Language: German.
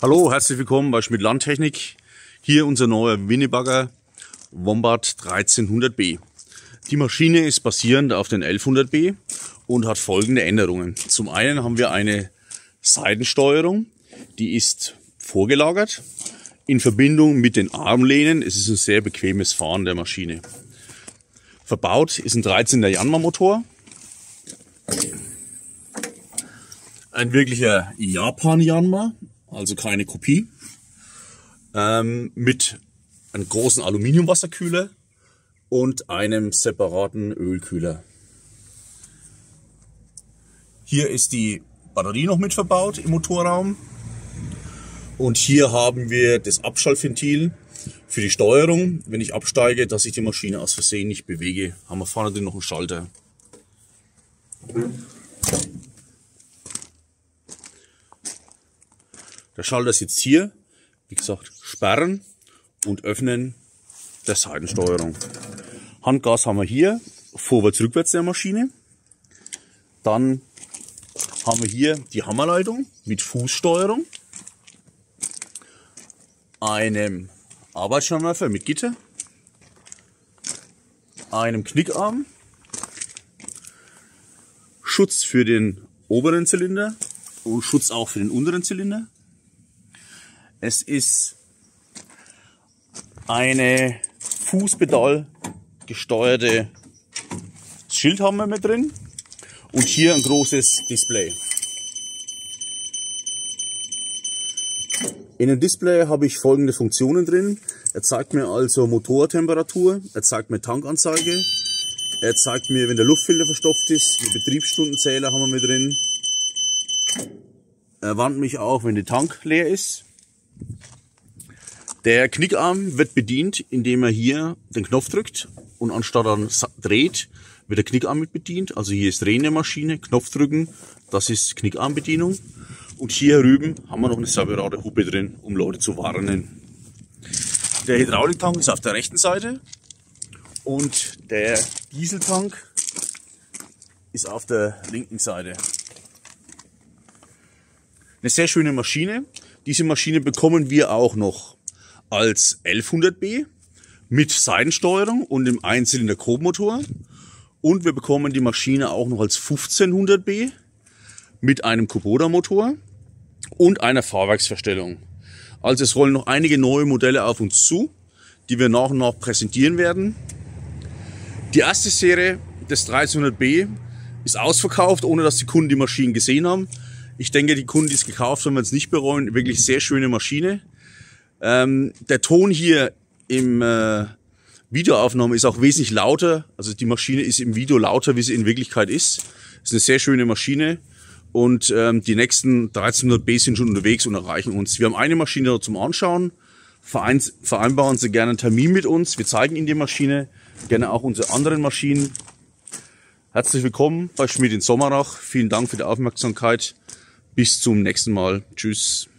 Hallo, herzlich willkommen bei Schmidt Landtechnik. Hier unser neuer Winnebagger Wombat 1300B. Die Maschine ist basierend auf den 1100B und hat folgende Änderungen. Zum einen haben wir eine Seitensteuerung, die ist vorgelagert in Verbindung mit den Armlehnen. Es ist ein sehr bequemes Fahren der Maschine. Verbaut ist ein 13er Yanmar Motor. Ein wirklicher Japan Yanmar, also keine Kopie. Mit einem großen Aluminiumwasserkühler und einem separaten Ölkühler. Hier ist die Batterie noch mit verbaut im Motorraum. Und hier haben wir das Abschaltventil für die Steuerung, wenn ich absteige, dass ich die Maschine aus Versehen nicht bewege. Haben wir vorne drin noch einen Schalter. Der Schalter sitzt hier, wie gesagt, Sperren und Öffnen der Seitensteuerung. Handgas haben wir hier, vorwärts-rückwärts der Maschine. Dann haben wir hier die Hammerleitung mit Fußsteuerung, einem Arbeitsscheinwerfer mit Gitter, einem Knickarm, Schutz für den oberen Zylinder und Schutz auch für den unteren Zylinder. Es ist eine Fußpedal gesteuerte Schildhammer mit drin und hier ein großes Display. In dem Display habe ich folgende Funktionen drin. Er zeigt mir also Motortemperatur, er zeigt mir Tankanzeige, er zeigt mir, wenn der Luftfilter verstopft ist, die Betriebsstundenzähler haben wir mit drin. Er warnt mich auch, wenn der Tank leer ist. Der Knickarm wird bedient, indem er hier den Knopf drückt und anstatt er dreht, wird der Knickarm mit bedient. Also hier ist Drehen der Maschine, Knopf drücken, das ist Knickarmbedienung. Und hier drüben haben wir noch eine separate Hupe drin, um Leute zu warnen. Der Hydrauliktank ist auf der rechten Seite und der Dieseltank ist auf der linken Seite. Eine sehr schöne Maschine. Diese Maschine bekommen wir auch noch als 1100B mit Seitensteuerung und dem Einzylinder Grobmotor. Und wir bekommen die Maschine auch noch als 1500B mit einem Kubota Motor und einer Fahrwerksverstellung. Also es rollen noch einige neue Modelle auf uns zu, die wir nach und nach präsentieren werden. Die erste Serie des 1300B ist ausverkauft, ohne dass die Kunden die Maschinen gesehen haben. Ich denke, die Kunden, die es gekauft haben, werden es nicht bereuen. Wirklich sehr schöne Maschine. Der Ton hier im Videoaufnahme ist auch wesentlich lauter. Also die Maschine ist im Video lauter, wie sie in Wirklichkeit ist. Es ist eine sehr schöne Maschine. Und die nächsten 1300B sind schon unterwegs und erreichen uns. Wir haben eine Maschine noch zum Anschauen. Vereinbaren Sie gerne einen Termin mit uns. Wir zeigen Ihnen die Maschine. Gerne auch unsere anderen Maschinen. Herzlich willkommen bei Schmidt in Sommerach. Vielen Dank für die Aufmerksamkeit. Bis zum nächsten Mal. Tschüss.